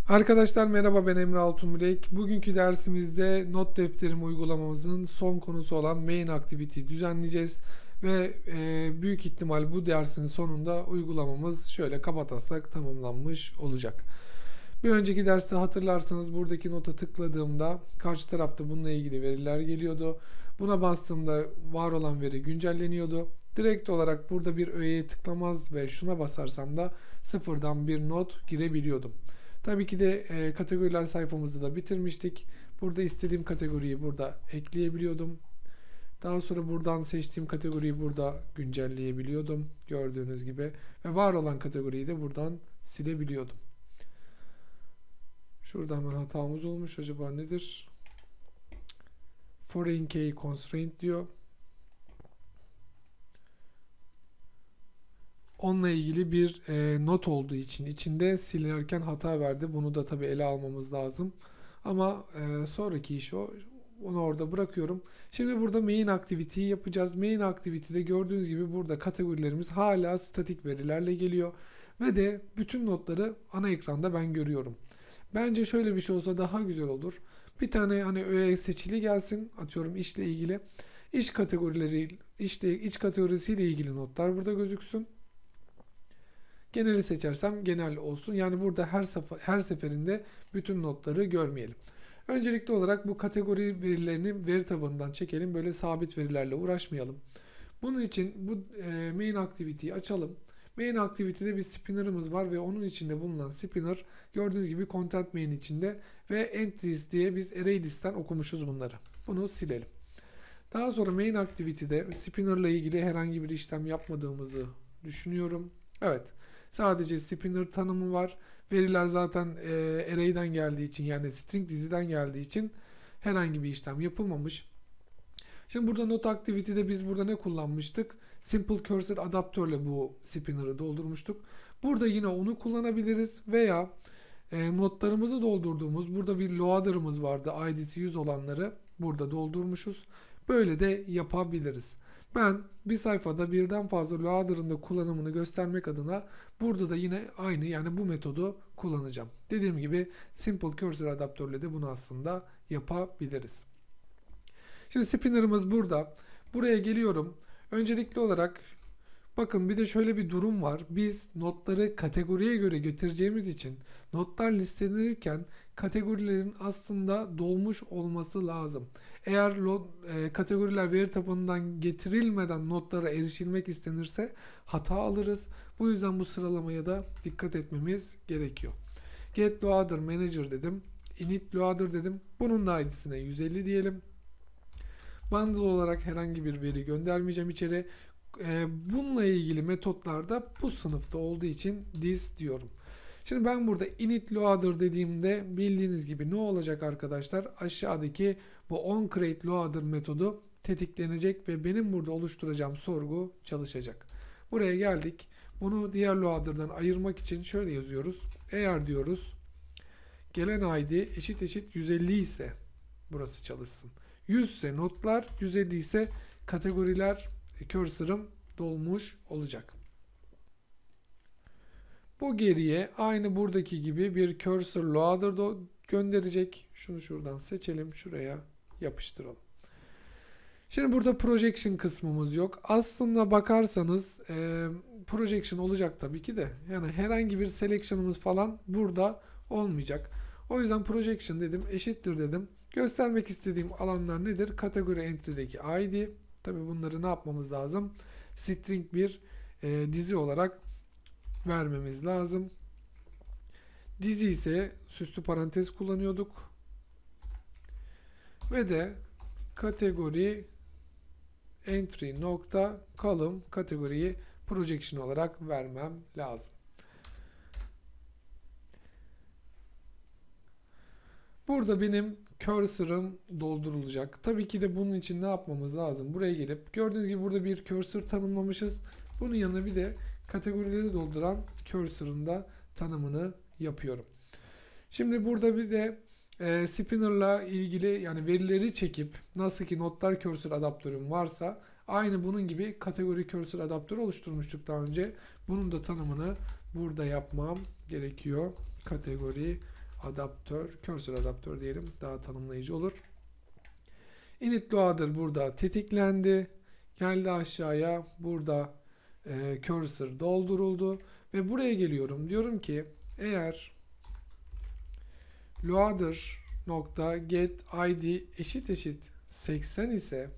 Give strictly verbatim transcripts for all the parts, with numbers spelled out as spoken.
Arkadaşlar merhaba, ben Emre Altunbilek. Bugünkü dersimizde not defterim uygulamamızın son konusu olan main activity düzenleyeceğiz. Ve e, büyük ihtimal bu dersin sonunda uygulamamız şöyle kabataslak tamamlanmış olacak. Bir önceki derste hatırlarsanız buradaki nota tıkladığımda karşı tarafta bununla ilgili veriler geliyordu. Buna bastığımda var olan veri güncelleniyordu. Direkt olarak burada bir öğeye tıklamaz ve şuna basarsam da sıfırdan bir not girebiliyordum. Tabii ki de e, kategoriler sayfamızı da bitirmiştik. Burada istediğim kategoriyi burada ekleyebiliyordum. Daha sonra buradan seçtiğim kategoriyi burada güncelleyebiliyordum. Gördüğünüz gibi. Ve var olan kategoriyi de buradan silebiliyordum. Şurada hemen hatamız olmuş. Acaba nedir? Foreign key constraint diyor. Onunla ilgili bir e, not olduğu için içinde silerken hata verdi. Bunu da tabii ele almamız lazım. Ama e, sonraki iş o. Onu orada bırakıyorum. Şimdi burada main activity'yi yapacağız. Main activity'de gördüğünüz gibi burada kategorilerimiz hala statik verilerle geliyor. Ve de bütün notları ana ekranda ben görüyorum. Bence şöyle bir şey olsa daha güzel olur. Bir tane hani öğe seçili gelsin. Atıyorum işle ilgili. İş kategorileri, işte iç kategorisiyle ilgili notlar burada gözüksün. Geneli seçersem genel olsun. Yani burada her sefer, her seferinde bütün notları görmeyelim. Öncelikli olarak bu kategori verilerini veri tabanından çekelim. Böyle sabit verilerle uğraşmayalım. Bunun için bu e, main activity'yi açalım. Main activity'de bir spinner'ımız var ve onun içinde bulunan spinner gördüğünüz gibi content main içinde ve entries diye biz array list'ten okumuşuz bunları. Bunu silelim. Daha sonra main activity'de spinner ile ilgili herhangi bir işlem yapmadığımızı düşünüyorum. Evet. Sadece spinner tanımı var. Veriler zaten e, array'den geldiği için, yani string diziden geldiği için herhangi bir işlem yapılmamış. Şimdi burada not activity'de biz burada ne kullanmıştık? Simple cursor adaptörle bu spinner'ı doldurmuştuk. Burada yine onu kullanabiliriz veya e, notlarımızı doldurduğumuz burada bir loader'ımız vardı. I D'si yüz olanları burada doldurmuşuz. Böyle de yapabiliriz. Ben bir sayfada birden fazla loader'ın da kullanımını göstermek adına burada da yine aynı, yani bu metodu kullanacağım. Dediğim gibi Simple Cursor adaptörle de bunu aslında yapabiliriz. Şimdi spinner'ımız burada. Buraya geliyorum. Öncelikli olarak bakın, bir de şöyle bir durum var. Biz notları kategoriye göre getireceğimiz için notlar listelenirken kategorilerin aslında dolmuş olması lazım. Eğer e, kategoriler veri tabanından getirilmeden notlara erişilmek istenirse hata alırız. Bu yüzden bu sıralamaya da dikkat etmemiz gerekiyor. Get loader manager dedim. Init loader dedim. Bunun da I D'sine yüz elli diyelim. Bundle olarak herhangi bir veri göndermeyeceğim içeri. E, bununla ilgili metotlar da bu sınıfta olduğu için this diyorum. Şimdi ben burada init loader dediğimde bildiğiniz gibi ne olacak arkadaşlar? Aşağıdaki bu onCreate loader metodu tetiklenecek ve benim burada oluşturacağım sorgu çalışacak. Buraya geldik. Bunu diğer loader'dan ayırmak için şöyle yazıyoruz. Eğer diyoruz gelen I D eşit eşit yüz elli ise burası çalışsın. yüz ise notlar, yüz elli ise kategoriler, cursor'ım dolmuş olacak. Bu geriye aynı buradaki gibi bir cursor loader gönderecek. Şunu şuradan seçelim. Şuraya yapıştıralım. Şimdi burada projection kısmımız yok. Aslında bakarsanız e, projection olacak tabii ki de. Yani herhangi bir selection'ımız falan burada olmayacak. O yüzden projection dedim. Eşittir dedim. Göstermek istediğim alanlar nedir? Kategori entry'deki I D. Tabii bunları ne yapmamız lazım? String bir e, dizi olarak vermemiz lazım. Dizi ise süslü parantez kullanıyorduk. Ve de kategori entry nokta column kategoriyi projection olarak vermem lazım. Burada benim cursor'ım doldurulacak. Tabii ki de bunun için ne yapmamız lazım? Buraya gelip gördüğünüz gibi burada bir cursor tanımlamışız. Bunun yanına bir de kategorileri dolduran cursor'ın da tanımını yapıyorum. Şimdi burada bir de e, spinner'la ilgili, yani verileri çekip nasıl ki notlar cursor adaptörüm varsa aynı bunun gibi kategori cursor adaptörü oluşturmuştuk daha önce. Bunun da tanımını burada yapmam gerekiyor. Kategori adaptör, cursor adaptör diyelim, daha tanımlayıcı olur. Init loader burada tetiklendi. Geldi aşağıya. Burada e, cursor dolduruldu. Ve buraya geliyorum. Diyorum ki eğer loader nokta get id eşit eşit seksen ise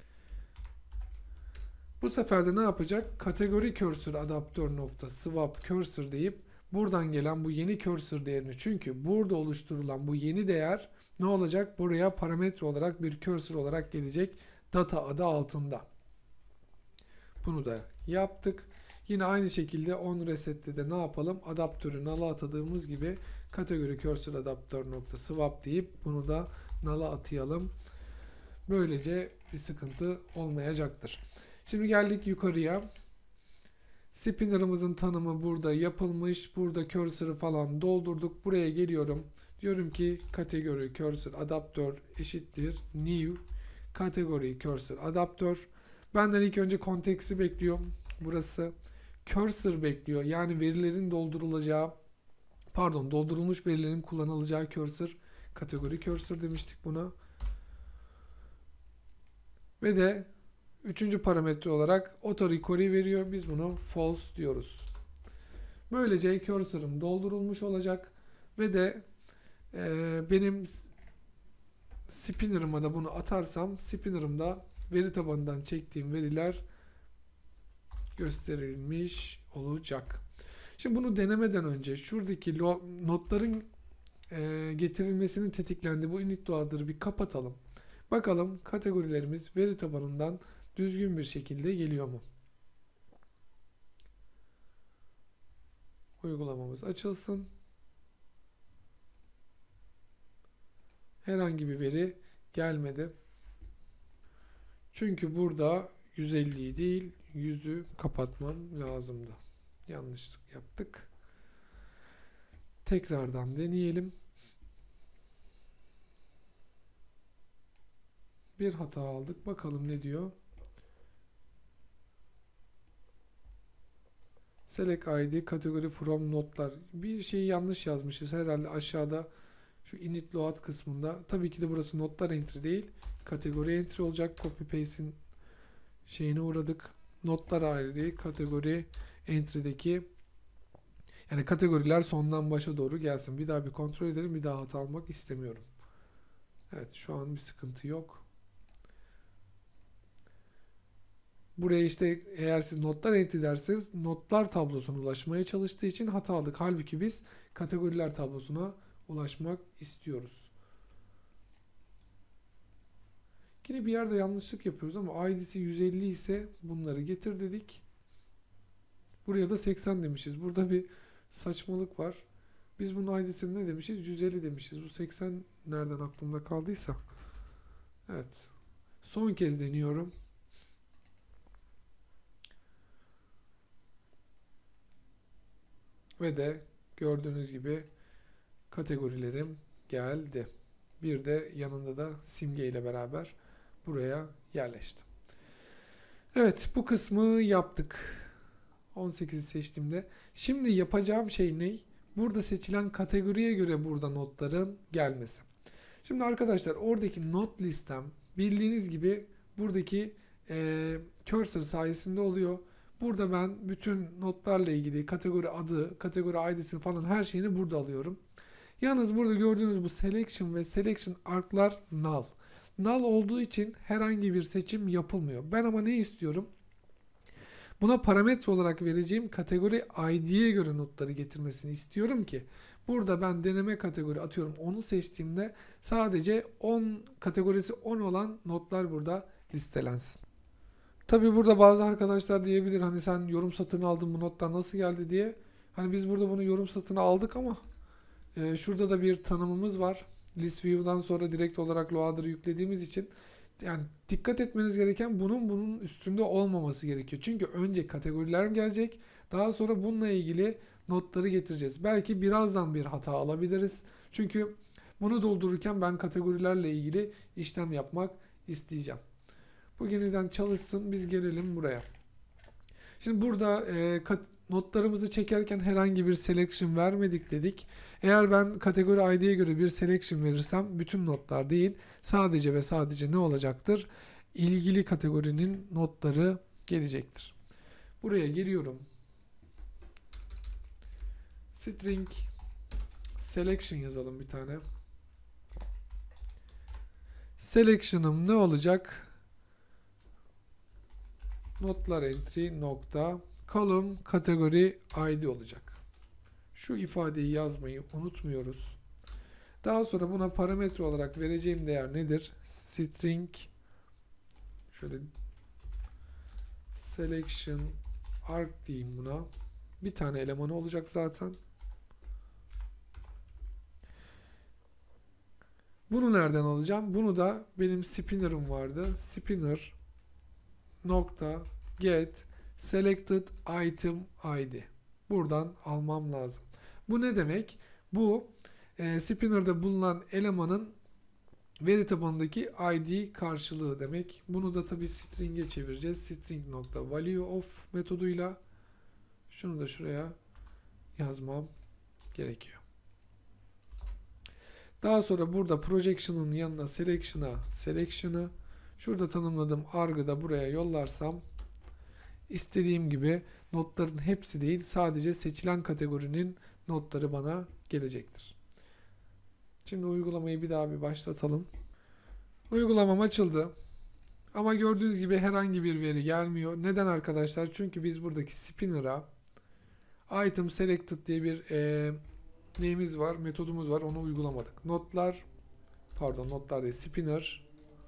bu sefer de ne yapacak? Kategori cursor adaptör nokta swap cursor deyip buradan gelen bu yeni cursor değerini, çünkü burada oluşturulan bu yeni değer ne olacak? Buraya parametre olarak bir cursor olarak gelecek data adı altında. Bunu da yaptık. Yine aynı şekilde on reset'te de ne yapalım? Adaptörü null'a atadığımız gibi kategori cursor adaptör nokta swap deyip bunu da null'a atayalım. Böylece bir sıkıntı olmayacaktır. Şimdi geldik yukarıya. Spinner'ımızın tanımı burada yapılmış. Burada cursor'ı falan doldurduk. Buraya geliyorum. Diyorum ki kategori cursor adaptör eşittir new kategori cursor adaptör. Benden ilk önce konteksti bekliyor. Burası cursor bekliyor. Yani verilerin doldurulacağı, pardon doldurulmuş verilerin kullanılacağı cursor. Kategori cursor demiştik buna. Ve de üçüncü parametre olarak auto recovery veriyor. Biz bunu false diyoruz. Böylece cursor'ım doldurulmuş olacak. Ve de e, benim spinner'ıma da bunu atarsam spinner'ımda veri tabanından çektiğim veriler gösterilmiş olacak. Şimdi bunu denemeden önce şuradaki notların e, getirilmesinin tetiklendiği bu init loader'ı bir kapatalım. Bakalım kategorilerimiz veri tabanından düzgün bir şekilde geliyor mu? Uygulamamız açılsın. Herhangi bir veri gelmedi. Çünkü burada yüz elliyi değil yüzü kapatmam lazımdı. Yanlışlık yaptık. Tekrardan deneyelim. Bir hata aldık. Bakalım ne diyor? Select I D kategori from notlar. Bir şeyi yanlış yazmışız. Herhalde aşağıda şu init load kısmında. Tabii ki de burası notlar entry değil. Kategori entry olacak. Copy paste'in şeyine uğradık. Notlar ayrı değil. Kategori entry'deki, yani kategoriler sondan başa doğru gelsin. Bir daha bir kontrol edelim. Bir daha hata almak istemiyorum. Evet, şu an bir sıkıntı yok. Buraya işte eğer siz notlar entry derseniz notlar tablosuna ulaşmaya çalıştığı için hata aldık. Halbuki biz kategoriler tablosuna ulaşmak istiyoruz. Yine bir yerde yanlışlık yapıyoruz ama I D'si yüz elli ise bunları getir dedik. Buraya da seksen demişiz. Burada bir saçmalık var. Biz bunun I D'sini ne demişiz? yüz elli demişiz. Bu seksen nereden aklımda kaldıysa. Evet. Son kez deniyorum. Ve de gördüğünüz gibi kategorilerim geldi. Bir de yanında da simge ile beraber buraya yerleşti. Evet, bu kısmı yaptık. on sekizi seçtiğimde. Şimdi yapacağım şey ne? Burada seçilen kategoriye göre burada notların gelmesi. Şimdi arkadaşlar oradaki not listem bildiğiniz gibi buradaki e, cursor sayesinde oluyor. Burada ben bütün notlarla ilgili kategori adı, kategori I D'sini falan her şeyini burada alıyorum. Yalnız burada gördüğünüz bu selection ve selection arc'lar null. Null olduğu için herhangi bir seçim yapılmıyor. Ben ama ne istiyorum? Buna parametre olarak vereceğim kategori I D'ye göre notları getirmesini istiyorum ki burada ben deneme kategori atıyorum onu seçtiğimde sadece on kategorisi on olan notlar burada listelensin. Tabi burada bazı arkadaşlar diyebilir hani sen yorum satını aldın bu notlar nasıl geldi diye. Hani biz burada bunu yorum satını aldık ama e, şurada da bir tanımımız var. List view'dan sonra direkt olarak loader'ı yüklediğimiz için yani dikkat etmeniz gereken bunun bunun üstünde olmaması gerekiyor. Çünkü önce kategoriler gelecek. Daha sonra bununla ilgili notları getireceğiz. Belki birazdan bir hata alabiliriz. Çünkü bunu doldururken ben kategorilerle ilgili işlem yapmak isteyeceğim. Bu yeniden çalışsın. Biz gelelim buraya. Şimdi burada e, notlarımızı çekerken herhangi bir selection vermedik dedik. Eğer ben kategori I D'ye göre bir selection verirsem bütün notlar değil, sadece ve sadece ne olacaktır? İlgili kategorinin notları gelecektir. Buraya geliyorum. String selection yazalım bir tane. Selection'ım ne olacak? Notlar entry nokta column kategori I D olacak. Şu ifadeyi yazmayı unutmuyoruz. Daha sonra buna parametre olarak vereceğim değer nedir? String şöyle selection arg diyeyim buna. Bir tane elemanı olacak zaten. Bunu nereden alacağım? Bunu da benim spinner'ım vardı. Spinner nokta get selected item I D. Buradan almam lazım. Bu ne demek? Bu e, spinner'da bulunan elemanın veri tabanındaki I D karşılığı demek. Bunu da tabi string'e çevireceğiz. String nokta value of metoduyla. Şunu da şuraya yazmam gerekiyor. Daha sonra burada projection'ın yanına selection'a selection'ı şurada tanımladığım arg'ı da buraya yollarsam istediğim gibi notların hepsi değil, sadece seçilen kategorinin notları bana gelecektir. Şimdi uygulamayı bir daha bir başlatalım. Uygulamam açıldı. Ama gördüğünüz gibi herhangi bir veri gelmiyor. Neden arkadaşlar? Çünkü biz buradaki spinner'a item selected diye bir e, neyimiz var, metodumuz var. Onu uygulamadık. Notlar, pardon notlar değil, spinner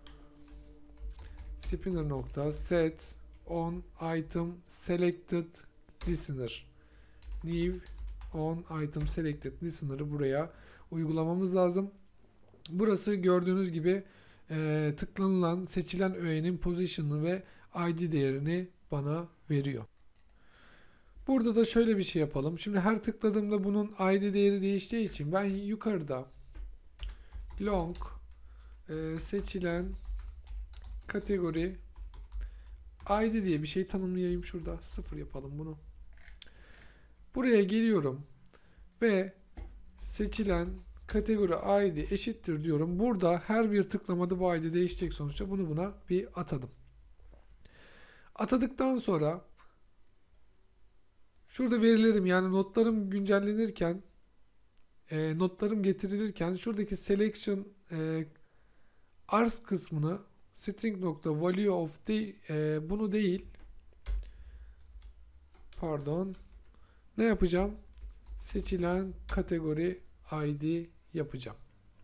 spinner nokta set on item selected listener new on item selected listener'ı buraya uygulamamız lazım. Burası gördüğünüz gibi e, tıklanılan, seçilen öğenin position'ı ve I D değerini bana veriyor. Burada da şöyle bir şey yapalım. Şimdi her tıkladığımda bunun I D değeri değiştiği için ben yukarıda long e, seçilen kategori I D diye bir şey tanımlayayım şurada. Sıfır yapalım bunu. Buraya geliyorum ve seçilen kategori I D eşittir diyorum. Burada her bir tıklamada bu I D değişecek sonuçta. Bunu buna bir atadım. Atadıktan sonra şurada verilerim, yani notlarım güncellenirken e, notlarım getirilirken şuradaki selection e, args kısmını string nokta value of de, e, bunu değil pardon ne yapacağım? Seçilen kategori I D yapacağım.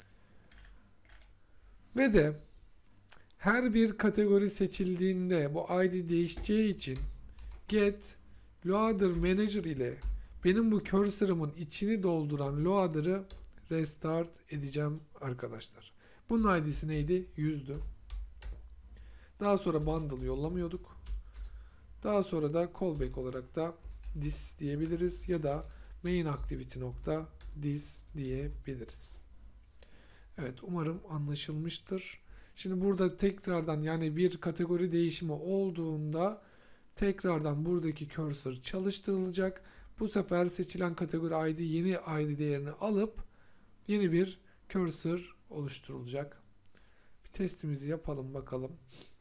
Ve de her bir kategori seçildiğinde bu I D değişeceği için get loader manager ile benim bu cursor'ımın içini dolduran loader'ı restart edeceğim arkadaşlar. Bunun I D'si neydi? yüzdü. Daha sonra bundle yollamıyorduk. Daha sonra da callback olarak da this diyebiliriz ya da main activity nokta this diyebiliriz. Evet, umarım anlaşılmıştır. Şimdi burada tekrardan, yani bir kategori değişimi olduğunda tekrardan buradaki cursor çalıştırılacak. Bu sefer seçilen kategori I D yeni I D değerini alıp yeni bir cursor oluşturulacak. Bir testimizi yapalım bakalım.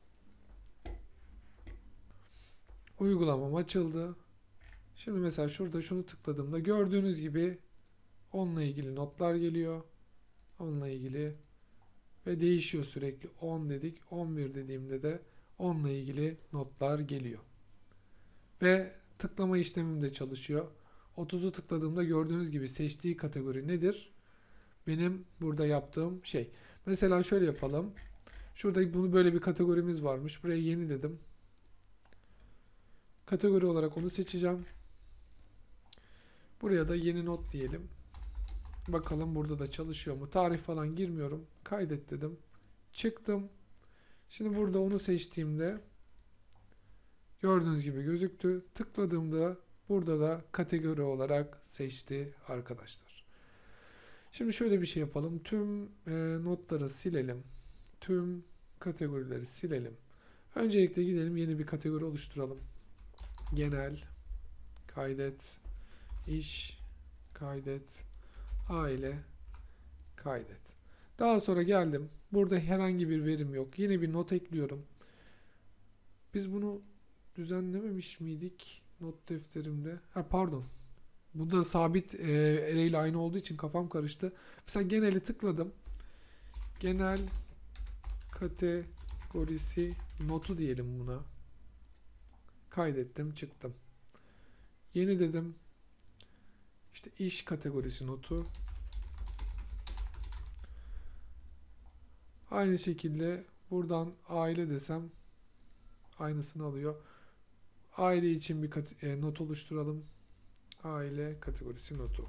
Uygulamam açıldı. Şimdi mesela şurada şunu tıkladığımda gördüğünüz gibi onunla ilgili notlar geliyor. Onunla ilgili ve değişiyor sürekli. on dedik. on bir dediğimde de onunla ilgili notlar geliyor. Ve tıklama işlemim de çalışıyor. otuzu tıkladığımda gördüğünüz gibi seçtiği kategori nedir? Benim burada yaptığım şey. Mesela şöyle yapalım. Şurada bunu böyle bir kategorimiz varmış. Buraya yeni dedim. Kategori olarak onu seçeceğim. Buraya da yeni not diyelim. Bakalım burada da çalışıyor mu? Tarih falan girmiyorum. Kaydet dedim. Çıktım. Şimdi burada onu seçtiğimde gördüğünüz gibi gözüktü. Tıkladığımda burada da kategori olarak seçti arkadaşlar. Şimdi şöyle bir şey yapalım. Tüm e, notları silelim. Tüm kategorileri silelim. Öncelikle gidelim yeni bir kategori oluşturalım. Genel kaydet, iş, kaydet, aile, kaydet. Daha sonra geldim. Burada herhangi bir verim yok. Yine bir not ekliyorum. Biz bunu düzenlememiş miydik not defterimde? Ha pardon. Bu da sabit e, array ile aynı olduğu için kafam karıştı. Mesela geneli tıkladım. Genel kategorisi notu diyelim buna. Kaydettim, çıktım. Yeni dedim. İşte iş kategorisi notu. Aynı şekilde buradan aile desem aynısını alıyor. Aile için bir e, not oluşturalım. Aile kategorisi notu.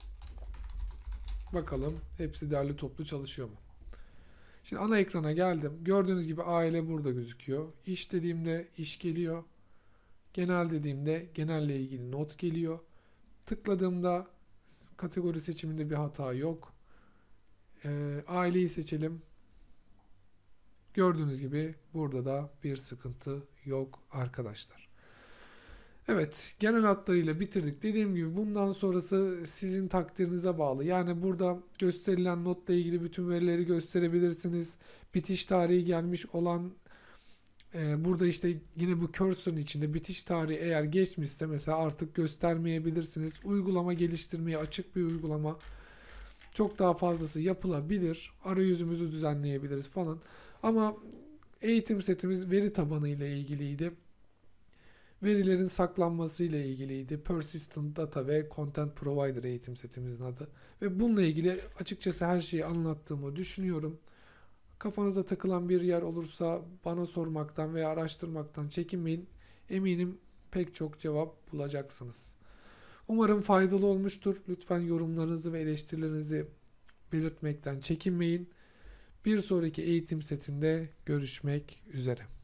Bakalım hepsi derli toplu çalışıyor mu? Şimdi ana ekrana geldim. Gördüğünüz gibi aile burada gözüküyor. İş dediğimde iş geliyor. Genel dediğimde genelle ilgili not geliyor. Tıkladığımda kategori seçiminde bir hata yok. E, aileyi seçelim. Gördüğünüz gibi burada da bir sıkıntı yok arkadaşlar. Evet, genel hatlarıyla bitirdik. Dediğim gibi bundan sonrası sizin takdirinize bağlı. Yani burada gösterilen notla ilgili bütün verileri gösterebilirsiniz. Bitiş tarihi gelmiş olan e, burada işte yine bu cursor'ın içinde bitiş tarihi eğer geçmişse mesela artık göstermeyebilirsiniz. Uygulama geliştirmeye açık bir uygulama. Çok daha fazlası yapılabilir. Arayüzümüzü düzenleyebiliriz falan. Ama eğitim setimiz veri tabanı ile ilgiliydi. Verilerin saklanması ile ilgiliydi. Persistent Data ve Content Provider eğitim setimizin adı. Ve bununla ilgili açıkçası her şeyi anlattığımı düşünüyorum. Kafanıza takılan bir yer olursa bana sormaktan veya araştırmaktan çekinmeyin. Eminim pek çok cevap bulacaksınız. Umarım faydalı olmuştur. Lütfen yorumlarınızı ve eleştirilerinizi belirtmekten çekinmeyin. Bir sonraki eğitim setinde görüşmek üzere.